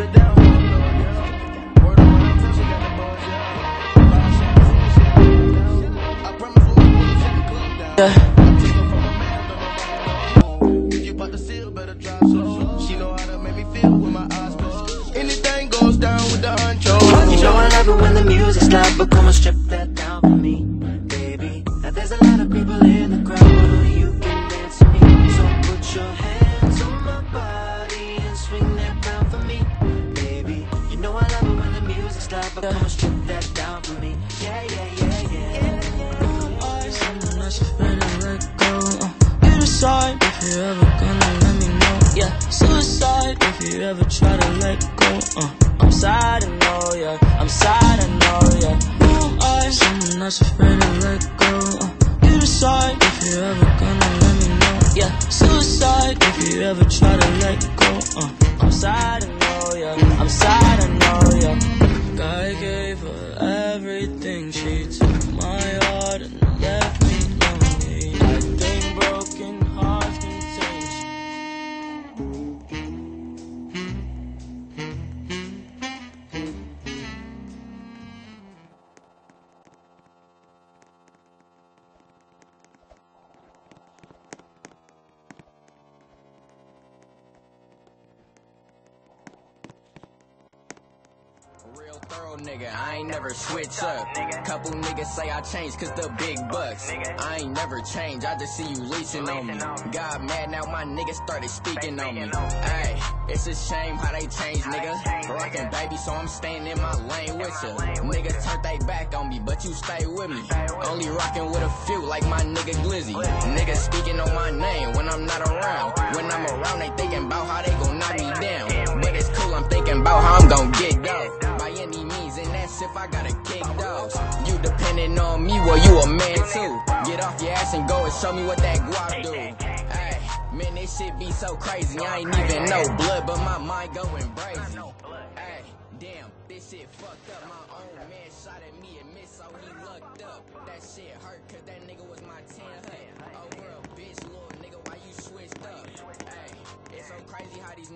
it down. Word on my lips, she got the buzz, yeah. I promise we'll shut the club down. I took her from a man, if you about to seal, better drive slow. She know how to make me feel with my eyes closed. Anything goes down with the honcho. You know I love it when the music's loud, but come on, strip that down for me, baby. Now there's a lot of people in the crowd, but only you can dance to me. So put your hands on my body and swing that round for me, baby. You know I love it when the music's loud, but come on, strip that down for me. Yeah, yeah, yeah, yeah. Something that's afraid to let go. You decide if you're ever gonna let me know. Yeah, suicide if you ever try to let go. I'm sad, I know, yeah. I'm sad, I know, yeah. Who am I? Someone that's afraid to let go. You decide if you're ever gonna let me know. Yeah, suicide if you ever try to let go. I'm sad, I know, yeah. I'm sad, I know, yeah. I gave her everything. She took my heart and left me lonely. I think broken hearts can change. Real thorough nigga, I ain't never switch up. Couple niggas say I changed cause the big bucks. I ain't never changed, I just see you leeching on me. Got mad, now my niggas started speaking on me. Ayy, it's a shame how they changed, nigga. Rockin' baby, so I'm staying in my lane with ya. Niggas turned they back on me, but you stay with me. Only rockin' with a few like my nigga Glizzy. Niggas speaking on my name when I'm not around. When I'm around, they thinking about how they gon' knock me down. But it's cool, I'm thinking about how I'm gon' get dough. By any means, and that's if I gotta kick those. You depending on me, well, you a man too. Get off your ass and go and show me what that guap do. Ay, man, this shit be so crazy. I ain't even know blood, but my mind going brazy. Ay, damn, this shit fucked up. My own man shot at me and missed, so he lucked up. That shit hurt, cause that nigga was my 10 hut. Over a bitch, little nigga, why you switched up? Ay, it's so crazy how these niggas.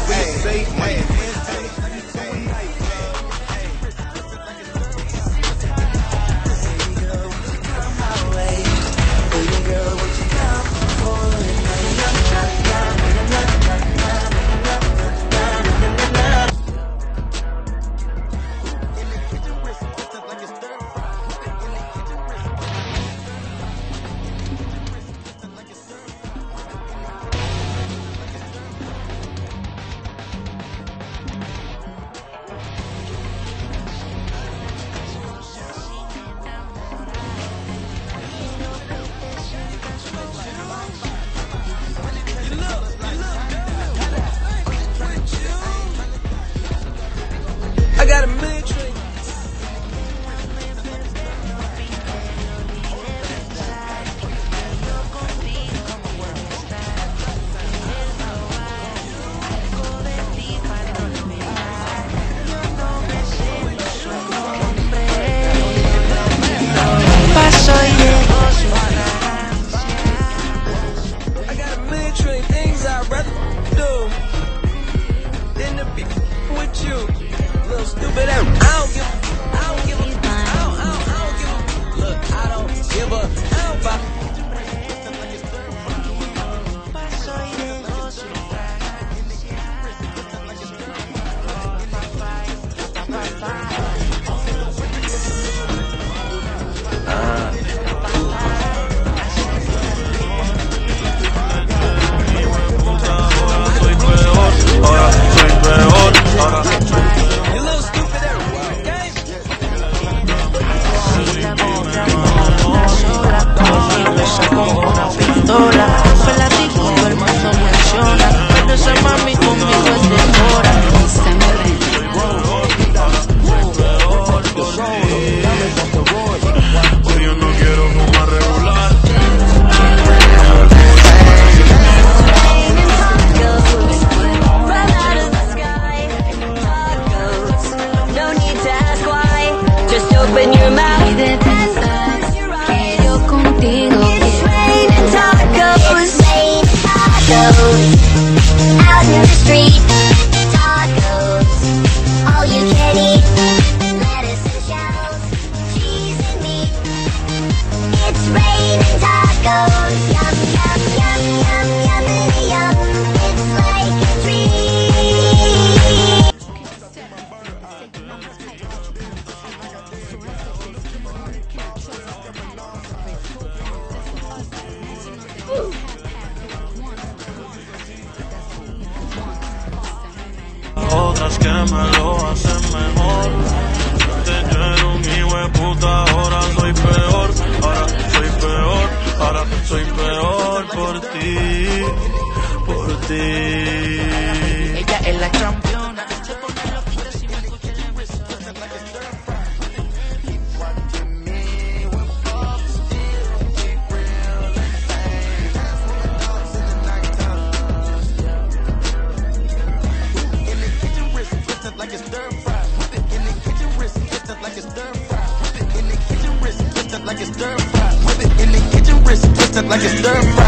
I got a million trees. I got a million trillion things I'd rather do than to be with you. Little stupid ass. I don't give a, look, I don't give a, you little stupid ass. Okay? Open your mouth. Yo contigo. It's raining tacos. Out in the street. Tacos. All you can eat. Lettuce and shells. Cheese and meat. It's raining tacos. Yum, yum, yum, yum, yum, yum. It's like a dream. Otras que me lo hacen mejor. Antes yo era un hijo de puta, ahora soy peor. Ahora soy peor por ti, por ti. Ella es la campeona. Like it's stir fry, whip it in the kitchen, wrist twisted like it's stir fry. Whip it in the kitchen, wrist twisted like it's stir fry. Whip it in the kitchen, wrist twisted like it's stir fry.